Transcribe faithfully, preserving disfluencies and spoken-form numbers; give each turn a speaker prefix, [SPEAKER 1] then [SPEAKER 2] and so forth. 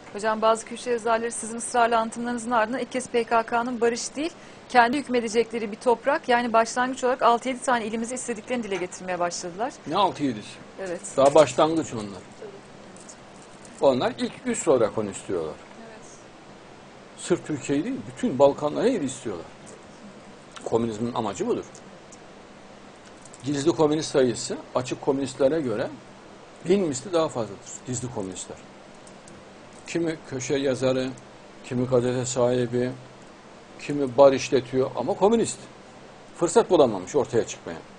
[SPEAKER 1] Hocam bazı köşe yazarları sizin ısrarlı anlatımlarınızın ardından ilk kez P K K'nın barış değil, kendi hükmedecekleri bir toprak, yani başlangıç olarak altı yedi tane ilimize istediklerini dile getirmeye başladılar.
[SPEAKER 2] Ne altı yedisi?
[SPEAKER 1] Evet.
[SPEAKER 2] Daha başlangıç onlar. Onlar ilk üst olarak onu istiyorlar.
[SPEAKER 1] Evet.
[SPEAKER 2] Sırf Türkiye'yi değil, bütün Balkanları el istiyorlar. Komünizmin amacı budur. Gizli komünist sayısı açık komünistlere göre bin misli daha fazladır. Gizli komünistler. Kimi köşe yazarı, kimi gazete sahibi, kimi bar işletiyor ama komünist. Fırsat bulamamış ortaya çıkmaya.